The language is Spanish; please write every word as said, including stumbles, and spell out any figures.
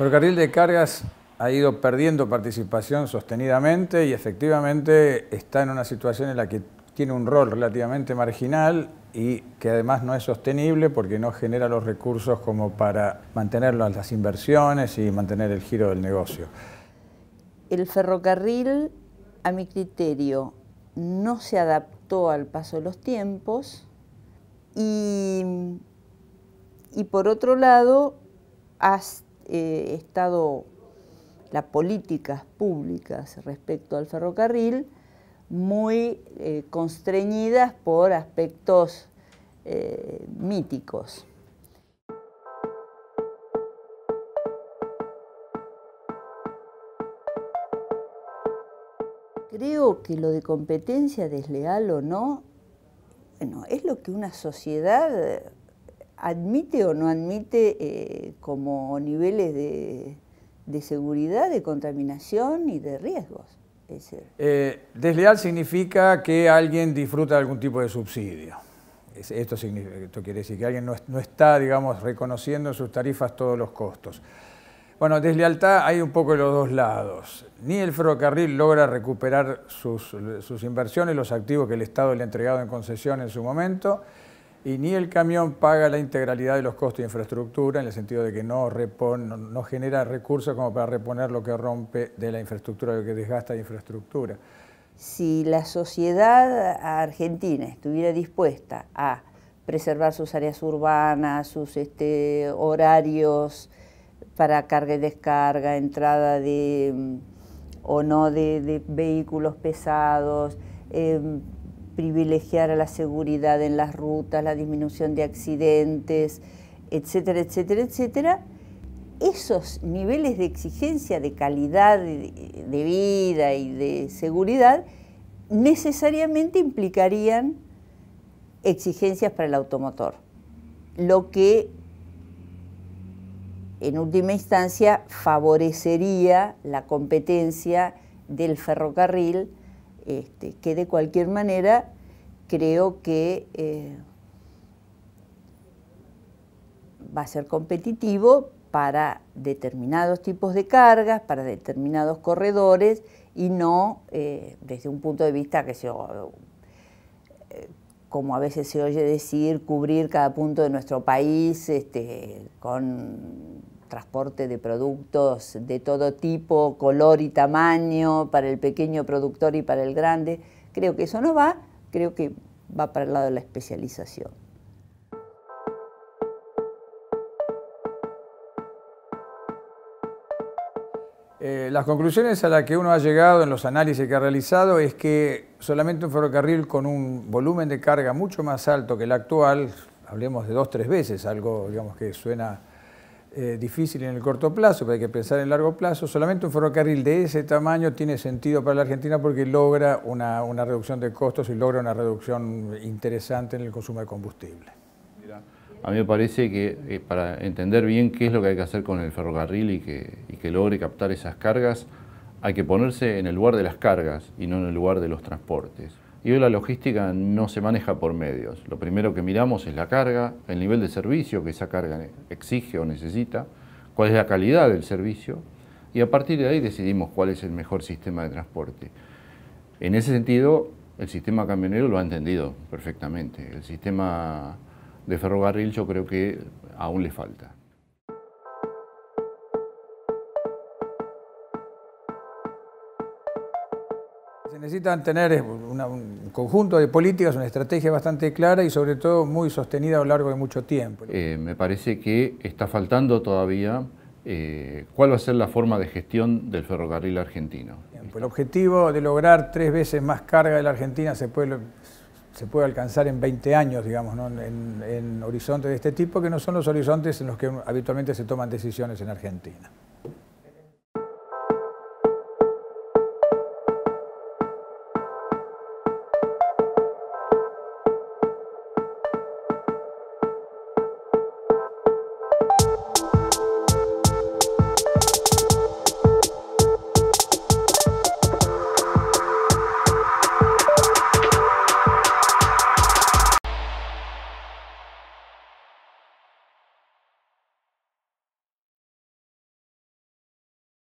Ferrocarril de Cargas ha ido perdiendo participación sostenidamente y efectivamente está en una situación en la que tiene un rol relativamente marginal y que además no es sostenible porque no genera los recursos como para mantener las inversiones y mantener el giro del negocio. El ferrocarril, a mi criterio, no se adaptó al paso de los tiempos y, y por otro lado, ha eh, estado las políticas públicas respecto al ferrocarril muy eh, constreñidas por aspectos eh, míticos. Creo que lo de competencia desleal o no, bueno, es lo que una sociedad admite o no admite eh, como niveles de, de seguridad, de contaminación y de riesgos. Es decir, eh, desleal significa que alguien disfruta de algún tipo de subsidio. Esto, significa, esto quiere decir que alguien no, no está, digamos, reconociendo en sus tarifas todos los costos. Bueno, deslealtad hay un poco de los dos lados. Ni el ferrocarril logra recuperar sus, sus inversiones, los activos que el Estado le ha entregado en concesión en su momento, y ni el camión paga la integralidad de los costos de infraestructura, en el sentido de que no, repone, no, no genera recursos como para reponer lo que rompe de la infraestructura, lo que desgasta de infraestructura. Si la sociedad argentina estuviera dispuesta a preservar sus áreas urbanas, sus este, horarios para carga y descarga, entrada de o no de, de vehículos pesados, eh, privilegiar a la seguridad en las rutas, la disminución de accidentes, etcétera, etcétera, etcétera, esos niveles de exigencia de calidad de, de vida y de seguridad necesariamente implicarían exigencias para el automotor, lo que en última instancia favorecería la competencia del ferrocarril, este, que de cualquier manera creo que eh, va a ser competitivo para determinados tipos de cargas, para determinados corredores y no eh, desde un punto de vista que se, eh, como a veces se oye decir, cubrir cada punto de nuestro país este, con transporte de productos de todo tipo, color y tamaño, para el pequeño productor y para el grande. Creo que eso no va, creo que va para el lado de la especialización. Eh, las conclusiones a las que uno ha llegado en los análisis que ha realizado es que solamente un ferrocarril con un volumen de carga mucho más alto que el actual, hablemos de dos, tres veces, algo digamos que suena Eh, difícil en el corto plazo, pero hay que pensar en largo plazo. Solamente un ferrocarril de ese tamaño tiene sentido para la Argentina porque logra una, una reducción de costos y logra una reducción interesante en el consumo de combustible. Mira, a mí me parece que eh, para entender bien qué es lo que hay que hacer con el ferrocarril y que, y que logre captar esas cargas, hay que ponerse en el lugar de las cargas y no en el lugar de los transportes. Y hoy la logística no se maneja por medios. Lo primero que miramos es la carga, el nivel de servicio que esa carga exige o necesita, cuál es la calidad del servicio, y a partir de ahí decidimos cuál es el mejor sistema de transporte. En ese sentido, el sistema camionero lo ha entendido perfectamente. El sistema de ferrocarril yo creo que aún le falta. Se necesitan tener una, un conjunto de políticas, una estrategia bastante clara y sobre todo muy sostenida a lo largo de mucho tiempo. Eh, me parece que está faltando todavía eh, cuál va a ser la forma de gestión del ferrocarril argentino. El objetivo de lograr tres veces más carga de la Argentina se puede, se puede alcanzar en veinte años, digamos, ¿no? en, en horizontes de este tipo, que no son los horizontes en los que habitualmente se toman decisiones en Argentina.